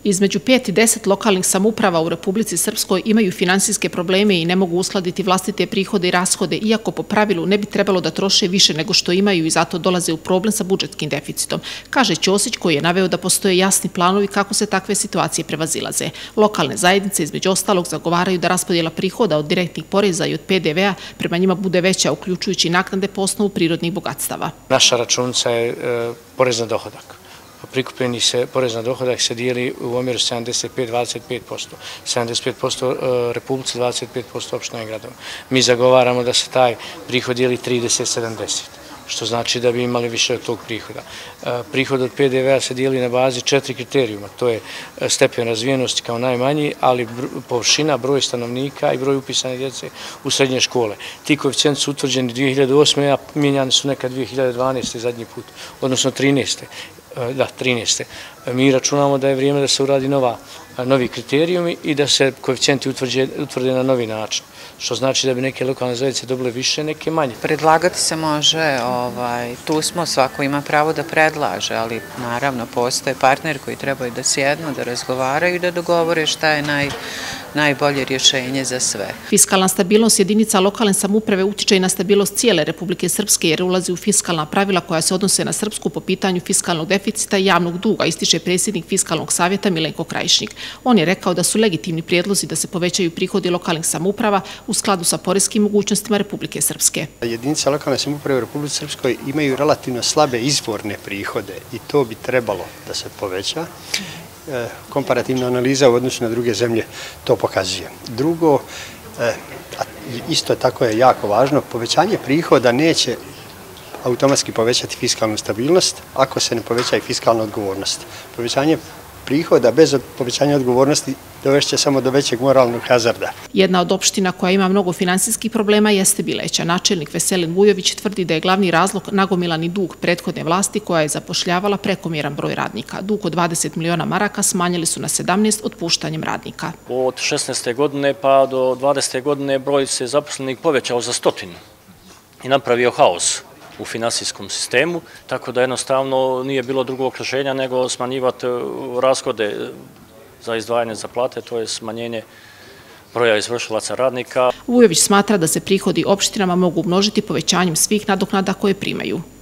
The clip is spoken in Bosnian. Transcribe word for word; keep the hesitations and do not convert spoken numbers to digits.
Između pet i deset lokalnih samouprava u Republici Srpskoj imaju finansijske probleme i ne mogu uskladiti vlastite prihode i rashode, iako po pravilu ne bi trebalo da troše više nego što imaju i zato dolaze u problem sa budžetskim deficitom, kaže Ćosić, koji je naveo da postoje jasni planovi kako se takve situacije prevazilaze. Lokalne zajednice između ostalog zagovaraju da raspodjela prihoda od direktnih poreza i od P D V-a prema njima bude veća, uključujući naknade po osnovu prirodnih bogatstava. Naša računica je porez na dohodak. Prikupljeni se porez na dohodak se dijeli u omjeru sedamdeset pet dvadeset pet posto. sedamdeset pet posto Republici, dvadeset pet posto opština i gradova. Mi zagovaramo da se taj prihod dijeli trideset sedamdeset, što znači da bi imali više od tog prihoda. Prihod od P D V-a se dijeli na bazi četiri kriterijuma. To je stepen razvijenosti kao najmanji, ali površina, broj stanovnika i broj upisane djece u srednje škole. Ti koeficijenti su utvrđeni dvije hiljade osme, a mijenjani su nekad dvije hiljade dvanaeste zadnji put, odnosno trinaeste. Da, trinaeste. Mi računamo da je vrijeme da se uradi novi kriterijumi i da se koeficijenti utvrde na novi način, što znači da bi neke lokalne zajednice dobile više, neke manje. Predlagati se može, tu smo, svako ima pravo da predlaže, ali naravno postoje partneri koji trebaju da sjednu, da razgovaraju i da dogovore šta je najbolje rješenje za sve. Fiskalna stabilnost jedinica lokalne samouprave utiče i na stabilnost cijele Republike Srpske jer ulazi u fiskalna pravila koja se odnose na Srpsku po pitanju fiskalnog deficita i javnog duga, ističe predsjednik Fiskalnog savjeta Milenko Krajišnik. On je rekao da su legitimni prijedlozi da se povećaju prihodi lokalnih samouprava u skladu sa poreskim mogućnostima Republike Srpske. Jedinice lokalne samouprave u Republici Srpskoj imaju relativno slabe izvorne prihode i to bi trebalo da se poveća. Komparativna analiza u odnosu na druge zemlje to pokazuje. Drugo, isto tako je jako važno, povećanje prihoda neće automatski povećati fiskalnu stabilnost ako se ne poveća i fiskalna odgovornost. Povećanje prihoda bez povećanja odgovornosti dovešće samo do većeg moralnog hazarda. Jedna od opština koja ima mnogo finansijskih problema jeste Bileća. Načelnik Veselin Vujović tvrdi da je glavni razlog nagomilani dug prethodne vlasti koja je zapošljavala prekomjeran broj radnika. Dug od dvadeset miliona maraka smanjili su na sedamnaest otpuštanjem radnika. Od šesnaeste godine pa do dvadesete godine broj se zaposlenih povećao za stotinu i napravio haos u finansijskom sistemu, tako da jednostavno nije bilo drugog rješenja nego smanjivati rashode za izdvajanje za plate, to je smanjenje broja izvršilaca radnika. Vujović smatra da se prihodi opštinama mogu umnožiti povećanjem svih nadoknada koje primaju.